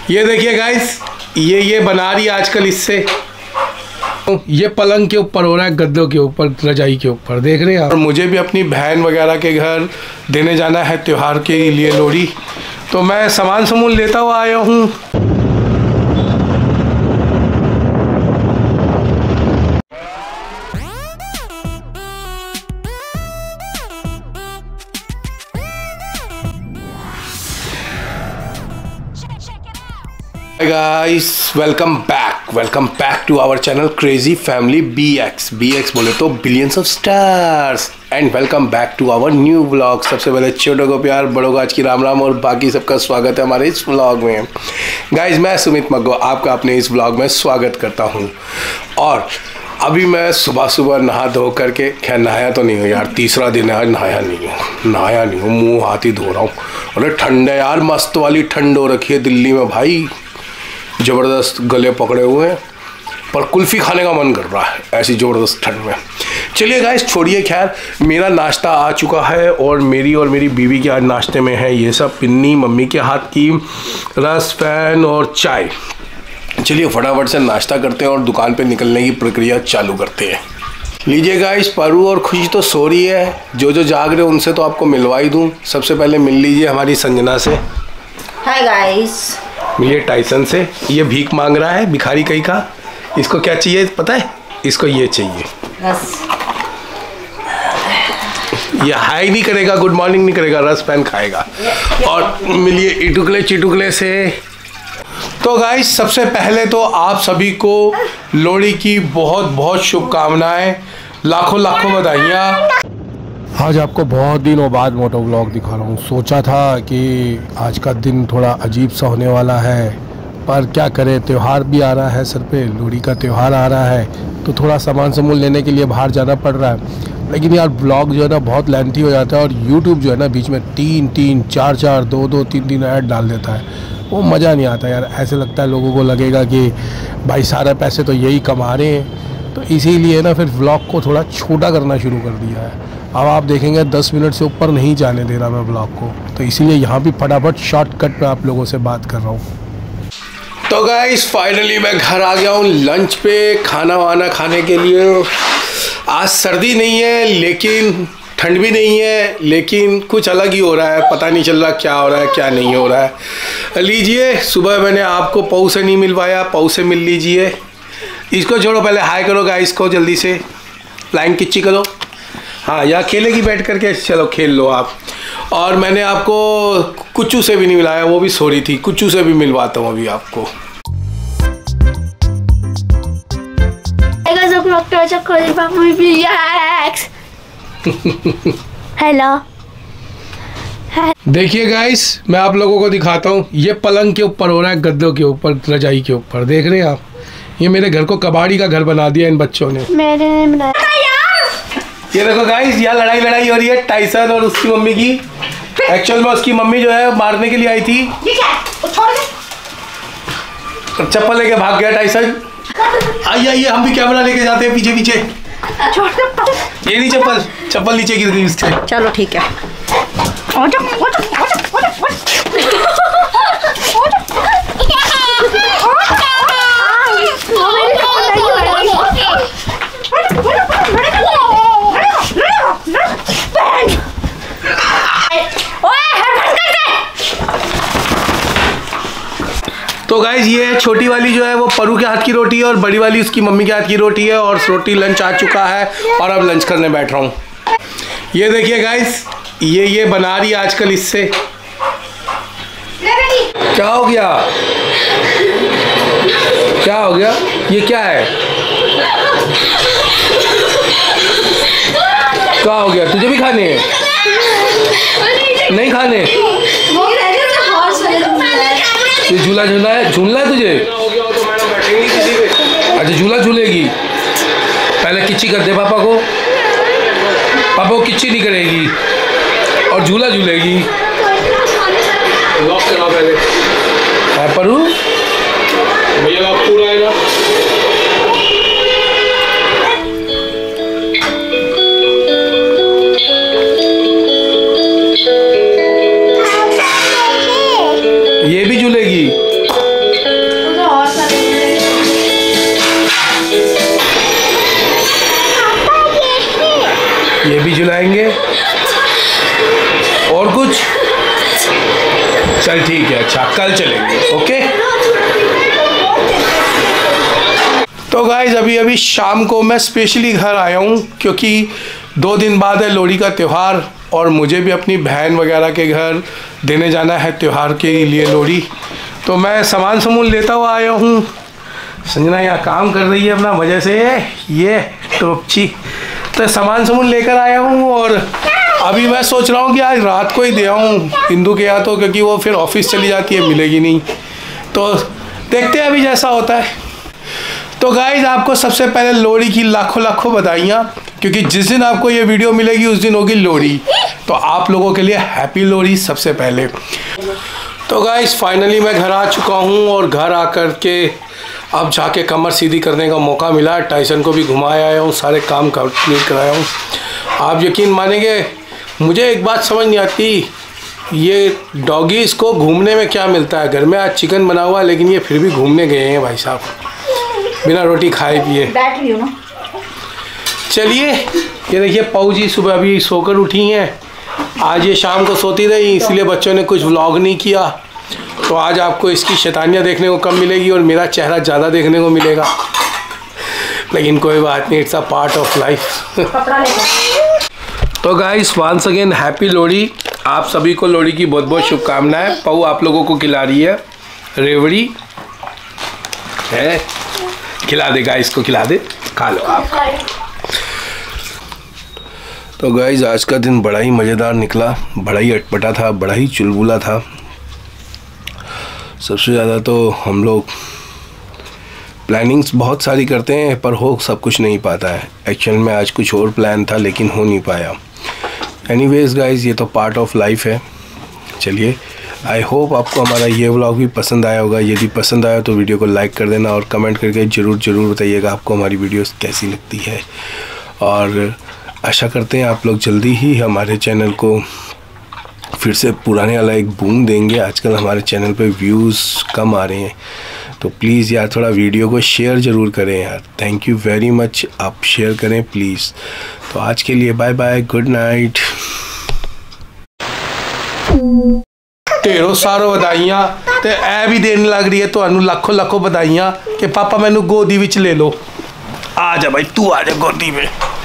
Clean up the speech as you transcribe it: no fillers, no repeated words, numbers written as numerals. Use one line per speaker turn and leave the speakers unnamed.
ये देखिए गाइस, ये बना रही है आजकल इससे। ये पलंग के ऊपर हो रहा है, गद्दों के ऊपर, रजाई के ऊपर, देख रहे हैं। और मुझे भी अपनी बहन वगैरह के घर देने जाना है त्योहार के लिए लोहड़ी, तो मैं सामान लेता हुआ आया हूँ। Guys welcome back to our channel crazy family BX बोले तो billions of stars, and welcome back to our new vlog. सबसे पहले छोटों को प्यार, बड़ों को आज की राम राम और बाकी सबका स्वागत है हमारे इस व्लॉग में। गाइस मैं सुमित मग्गो आपका अपने इस व्लॉग में स्वागत करता हूँ। और अभी मैं सुबह नहा धो करके, खैर नहाया तो नहीं हूँ यार, तीसरा दिन है आज, नहाया नहीं हूँ, मुँह हाथ ही धो रहा हूँ। अरे ठंड है यार, मस्त वाली ठंड हो रखी है दिल्ली में भाई, ज़बरदस्त गले पकड़े हुए हैं, पर कुल्फ़ी खाने का मन कर रहा है ऐसी ज़बरदस्त ठंड में। चलिए गाइस छोड़िए, खैर मेरा नाश्ता आ चुका है और मेरी बीवी के आज नाश्ते में है ये सब, पिन्नी मम्मी के हाथ की, रस, फैन और चाय। चलिए फटाफट से नाश्ता करते हैं और दुकान पे निकलने की प्रक्रिया चालू करते हैं। लीजिए गाइस, परू और खुशी तो सो रही है, जो जाग रहे हैं उनसे तो आपको मिलवा ही दूँ। सबसे पहले मिल लीजिए हमारी संजना से।
Hi guys.
ये टाइसन से, ये भीख मांग रहा है भिखारी कहीं का। इसको क्या चाहिए पता है? इसको ये चाहिए
रस।
ये हाई नहीं करेगा, गुड मॉर्निंग नहीं करेगा, रस फैन खाएगा। और मिलिए इटुकले चिटुकले से। तो गाइस सबसे पहले तो आप सभी को लोहड़ी की बहुत शुभकामनाएं, लाखों बधाइयाँ। आज आपको बहुत दिनों बाद मोटो व्लॉग दिखा रहा हूँ। सोचा था कि आज का दिन थोड़ा अजीब सा होने वाला है, पर क्या करें, त्यौहार भी आ रहा है सर पे, लोहड़ी का त्यौहार आ रहा है, तो थोड़ा सामान लेने के लिए बाहर जाना पड़ रहा है। लेकिन यार व्लॉग जो है ना बहुत लेंथी हो जाता है, और यूट्यूब जो है ना बीच में 3 4 2 3 ऐड डाल देता है, वो मज़ा नहीं आता यार। ऐसे लगता है लोगों को लगेगा कि भाई सारे पैसे तो यही कमा रहे हैं, तो इसीलिए ना फिर व्लॉग को थोड़ा छोटा करना शुरू कर दिया है। अब आप देखेंगे 10 मिनट से ऊपर नहीं जाने दे रहा मैं ब्लॉग को, तो इसीलिए यहाँ भी फटाफट शॉर्टकट में आप लोगों से बात कर रहा हूँ। तो गाइस फाइनली मैं घर आ गया हूँ लंच पे, खाना वाना खाने के लिए। आज सर्दी नहीं है, लेकिन ठंड भी नहीं है, लेकिन कुछ अलग ही हो रहा है, पता नहीं चल रहा क्या हो रहा है क्या नहीं हो रहा है। लीजिए, सुबह मैंने आपको पऊ से नहीं मिलवाया, पऊ से मिल लीजिए। इसको छोड़ो, पहले हाय करो गाइस को जल्दी से, फ्लाइंग किच्ची करो। हाँ, या खेलेगी बैठ करके, चलो खेल लो आप। और मैंने आपको कुच्चू से भी नहीं मिलाया, वो भी सो रही थी, कुच्चू से भी मिलवाता हूँ अभी आपको।
हेलो
देखिए गाइस, मैं आप लोगों को दिखाता हूँ, ये पलंग के ऊपर हो रहा है, गद्दों के ऊपर, रजाई के ऊपर, देख रहे हैं आप। ये मेरे घर को कबाड़ी का घर बना दिया इन बच्चों ने।
मैंने बनाया।
ये देखो गाइस, यहाँ लड़ाई हो रही है टाइसन और उसकी मम्मी की। एक्चुअल में उसकी मम्मी जो है मारने के लिए आई थी।
ये क्या? छोड़ दे।
चप्पल लेके भाग गया टाइसन। आइए हम भी कैमरा लेके जाते हैं पीछे। ये नहीं, चप्पल नीचे गिर गई उससे।
चलो ठीक है।
तो गाइज ये छोटी वाली जो है वो परू के हाथ की रोटी है, और बड़ी वाली उसकी मम्मी के हाथ की रोटी है, और रोटी लंच आ चुका है और अब लंच करने बैठ रहा हूँ। ये देखिए गाइज, ये बना रही है आजकल इससे। क्या हो गया? ये क्या है? क्या हो गया? तुझे भी खाने हैं? नहीं खाने? ये झूला है तुझे? अच्छा झूला झूलेगी, पहले किच्ची कर दे पापा को किच्ची नहीं करेगी और झूला झूलेगी। लॉक करा पहले। परू भैया लॉक पूरा आएगा। ये भी झूलेगी। और कुछ? चल ठीक है, अच्छा कल चलेंगे। ओके। तो गाइज अभी शाम को मैं स्पेशली घर आया हूँ क्योंकि 2 दिन बाद है लोहड़ी का त्यौहार और मुझे भी अपनी बहन वगैरह के घर देने जाना है त्यौहार के लिए लोहड़ी। तो मैं सामान लेता हुआ आया हूँ। संजना यहाँ काम कर रही है अपना वजह से, ये टोपची। तो सामान लेकर आया हूँ और अभी मैं सोच रहा हूँ कि आज रात को ही दे आऊँ इंदू के यहाँ, तो क्योंकि वो फिर ऑफिस चली जाती है, मिलेगी नहीं। तो देखते हैं अभी जैसा होता है। तो गाइज आपको सबसे पहले लोहड़ी की लाखों बधाइयाँ, क्योंकि जिस दिन आपको ये वीडियो मिलेगी उस दिन होगी लोहड़ी। तो आप लोगों के लिए हैप्पी लोहड़ी सबसे पहले। तो गाइज फाइनली मैं घर आ चुका हूँ और घर आकर के अब जाके कमर सीधी करने का मौका मिला। टाइसन को भी घुमाया आया हूँ, सारे काम कंप्लीट कराया हूँ। आप यकीन मानेंगे मुझे एक बात समझ नहीं आती, ये डॉगीज़ को घूमने में क्या मिलता है। घर में आज चिकन बना हुआ है लेकिन ये फिर भी घूमने गए हैं भाई साहब, बिना रोटी खाए पिए।
बैठ रही हूँ ना।
चलिए ये देखिए पाऊ जी सुबह अभी सोकर उठी हैं। आज ये शाम को सोती रही इसलिए बच्चों ने कुछ व्लॉग नहीं किया। तो आज आपको इसकी शैतानियाँ देखने को कम मिलेगी और मेरा चेहरा ज़्यादा देखने को मिलेगा, लेकिन कोई बात नहीं, it's a part of life. तो guys once again happy Lohri. आप सभी को लोहड़ी की बहुत बहुत शुभकामनाएं। पाऊ आप लोगों को खिला रही है रेवड़ी है, खिला दे गाइस को, खिला दे, खा लो आप। तो गाइस आज का दिन बड़ा ही मज़ेदार निकला, बड़ा ही अटपटा था, बड़ा ही चुलबुला था। सबसे ज़्यादा तो हम लोग प्लानिंग्स बहुत सारी करते हैं पर हो सब कुछ नहीं पाता है। एक्चुअल में आज कुछ और प्लान था लेकिन हो नहीं पाया। एनीवेज गाइस ये तो पार्ट ऑफ लाइफ है। चलिए आई होप आपको हमारा ये व्लॉग भी पसंद आया होगा। यदि पसंद आया तो वीडियो को लाइक कर देना और कमेंट करके ज़रूर बताइएगा आपको हमारी वीडियोस कैसी लगती है। और आशा करते हैं आप लोग जल्दी ही हमारे चैनल को फिर से पुराने वाला एक बूम देंगे। आजकल हमारे चैनल पे व्यूज़ कम आ रहे हैं तो प्लीज़ यार थोड़ा वीडियो को शेयर ज़रूर करें यार। थैंक यू वेरी मच, आप शेयर करें प्लीज़। तो आज के लिए बाय बाय, गुड नाइट। ढेरों सारों बधाइयां ते ऐ भी देने लग रही है तो लाखों बधाइयां कि पापा मैनू गोदी विच ले लो। आ जा भाई, तू आ जा गोदी में।